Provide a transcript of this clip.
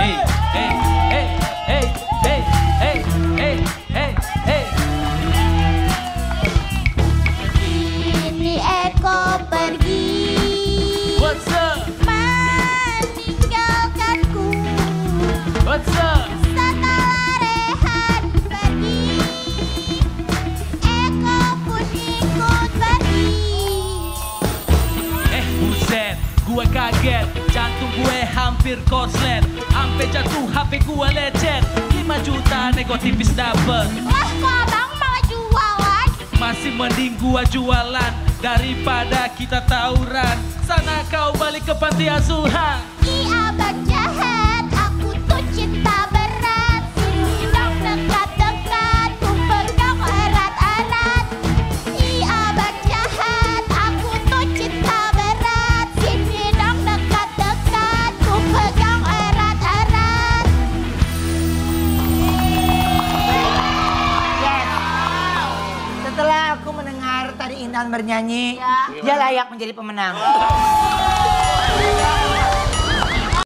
Kini Eko pergi. What's up? Meninggalkanku. What's up? Setelah Rehan pergi, Eko pun ikut pergi. Buset, gue kaget, jantung gue hampir korslet. Sampai jatuh HP gue lecet, 5 juta nego tipis dapet. Wah, kok abang malah jualan? Masih mending gua jualan daripada kita tawuran. Sana kau balik ke panti asuhan. Ih, abang jahat, aku tuh cinta berat. Sini dong dekat-dekat, ku pegang erat-erat. Ih, abang jahat, aku tuh cinta berat. Sini dong dekat-dekat, ku pegang erat-erat. Yes. Setelah aku mendengar tadi Intan bernyanyi, dia layak menjadi pemenang.